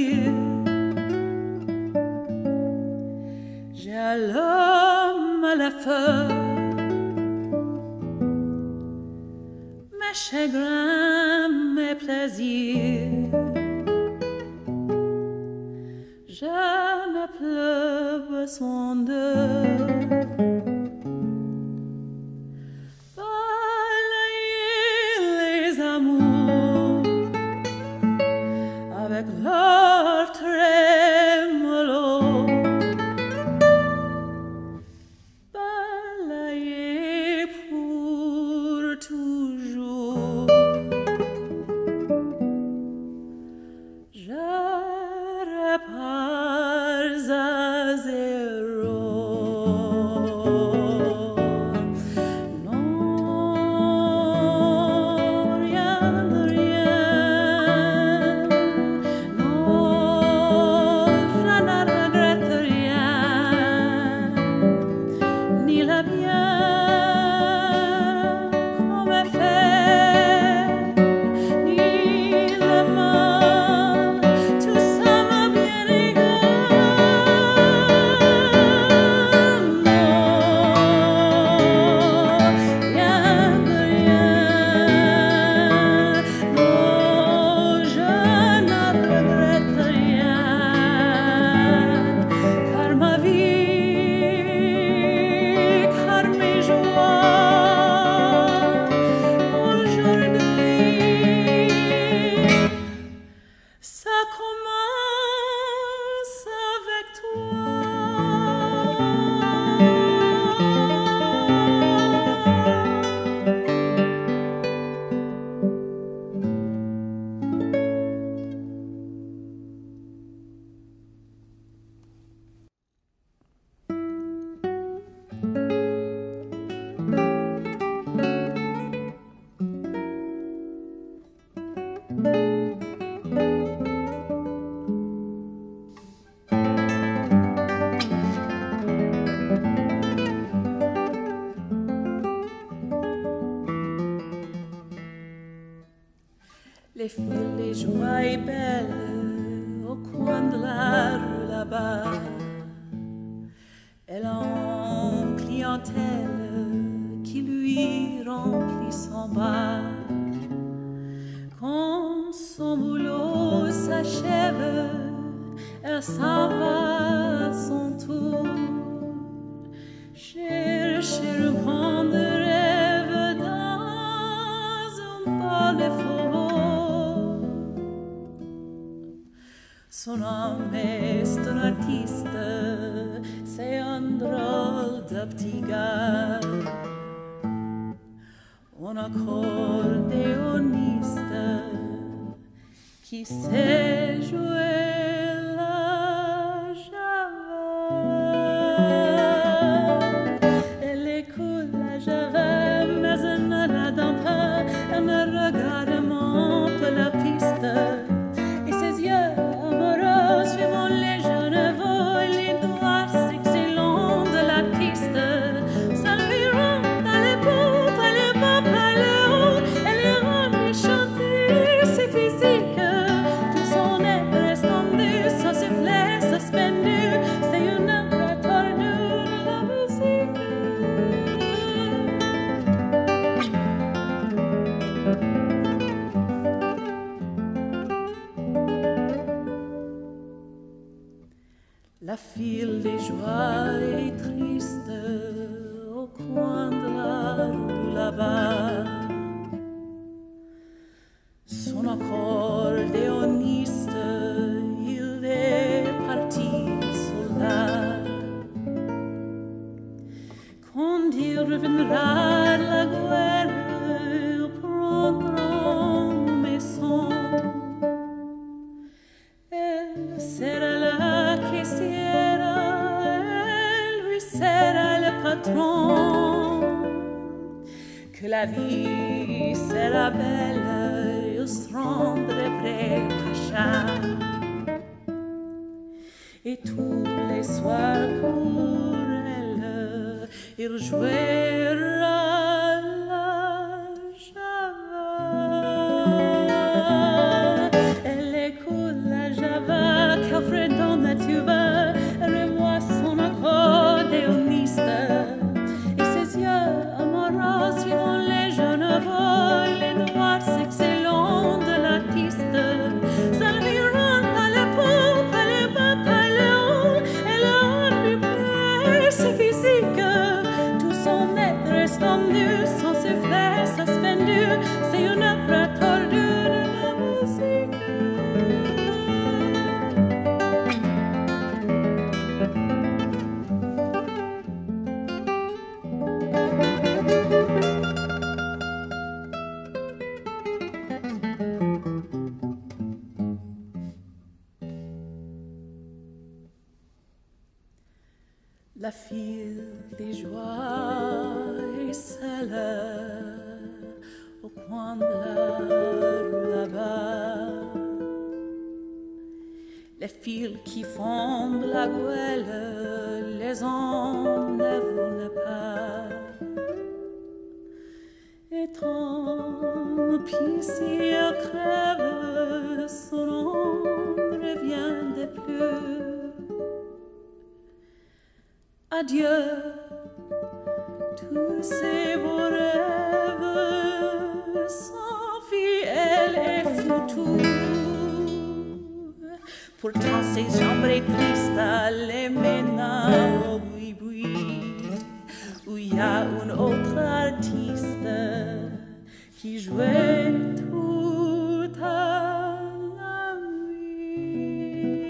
plaisir. J'ai à l'homme à la feuille mes chagrins, mes plaisirs. Je n'ai plus besoin d'eux. Balayer les amours avec leur trémolo. Balayer pour toujours. Je repars à zéro. Non, rien de rien. Non, je ne regrette rien. Ni le bien qu'on m'a fait, ni le mal. Tout ça m'a bien égal. Non, rien de rien. Non, je ne regrette rien. Car ma vie, car mes joies, aujourd'hui, ça commence avec toi. Les filles, les joies belles au coin de la rue là-bas. Elle a une clientèle qui lui remplit son bar. Quand son boulot s'achève, elle s'en va à son tour. Chercher un grand rêve dans un bar de faubourg. Son homme est un artiste, c'est un drôle de petit gars. Un accordéoniste qui sait jouer la java. Elle écoute la java, mais elle ne l'adore pas. Elle ne regarde même pas la piste. Et ses yeux amoureux suivant les jeunes veaux et les doigts sexy longs de la piste. Ça lui rentre dans les pompes, elle est bas par le haut. Elle est rendue chanter, c'est physique. Tout son être est tendu, son soufflet suspendu. C'est une âme tordue de la musique. La file des joies est triste au coin de la rue là-bas. Son accordéoniste, il est parti soldat. Quand il reviendra de la guerre, il prendra une maison. Elle sera la caissière, elle lui sera le patron. Que la vie sera belle, ils seront de vrais pachas. Et tous les soirs pour elle, il jouera la java. Elle écoute la java. La file des joies et celle au coin de la rue là-bas. Les fils qui fondent la goële, les hommes ne voulaient pas. Et tant pis si elle crève, son ombre vient de plus. Adieu, tous ces beaux rêves, sans fille, elle est foutue. Pourtant ses jambes tristes, les ménages au boui-boui, où il y a une autre artiste qui jouait toute la nuit.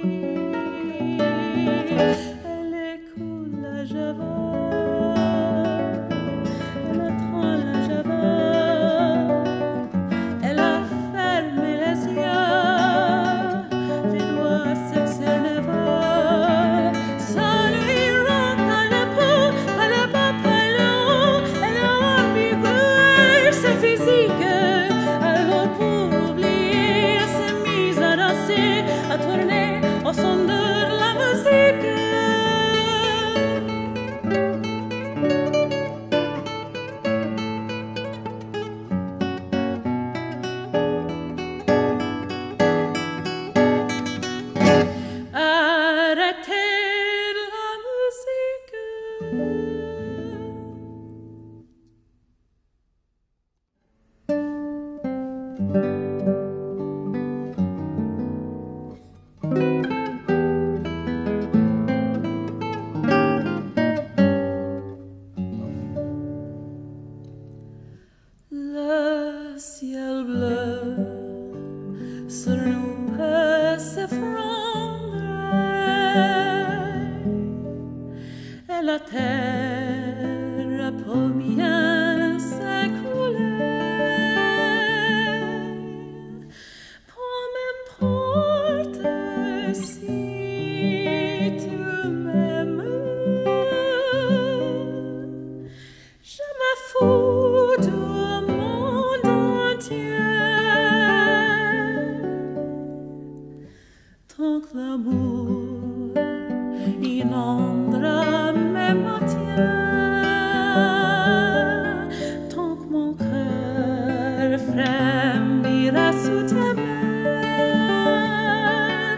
Elle écoute la java, elle attend la java, elle a fermé les yeux, les doigts s'excellent, ça lui rentre à la peau, à la bas, à la haut, elle a ambiguë sa physique. Alors pour oublier, elle s'est mise à danser, à tourner au son de la musique. Arrêtez la musique. Le ciel bleu sur nous peut s'effondrer et la terre peut bien s'écouler. Peu m'importe si tu m'aimes, je m'en fous du monde entier. Tant que l'amour inondera mes matières, tant que mon cœur frémira sous tes mains,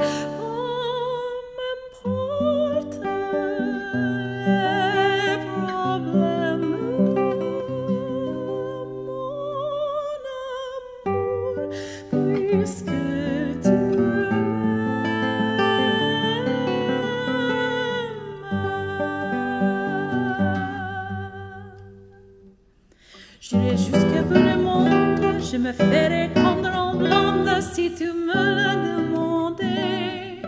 peu m'importe les problèmes, mon amour, puisque tu j'irai jusqu'à bout du monde, je me ferai prendre en blonde si tu me le demandais.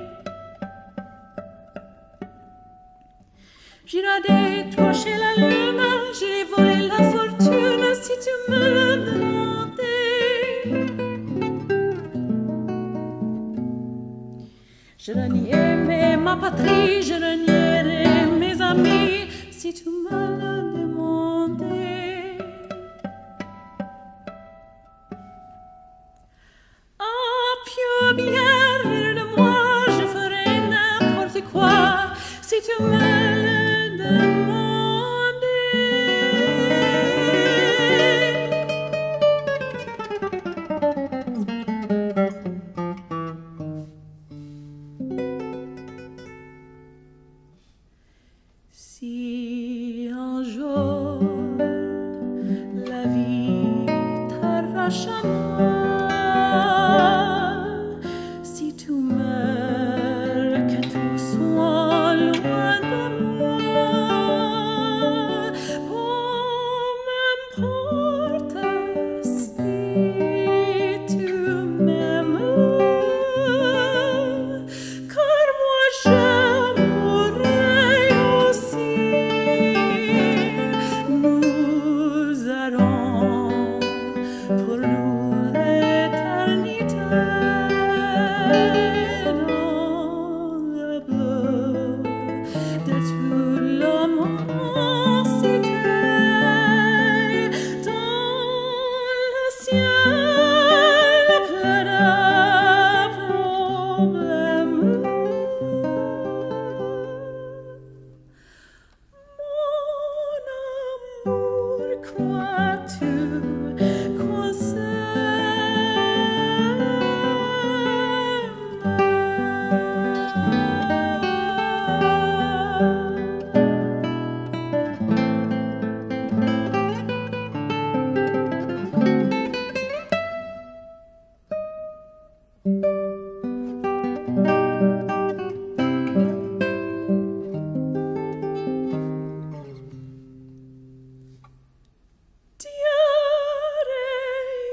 J'irai décrocher la lune, j'irai voler la fortune si tu me le demandais. Je renierai ma patrie, je renierai mes amis si tu me le demandais. Ah, pieux bien, rire de moi, je ferai n'importe quoi si tu me le si un jour la vie t'arrache à moi, si tu meurs, que tout soit loin de moi.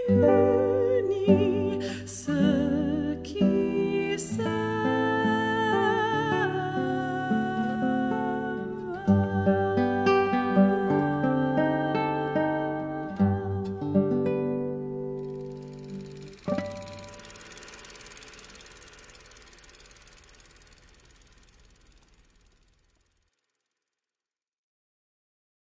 you.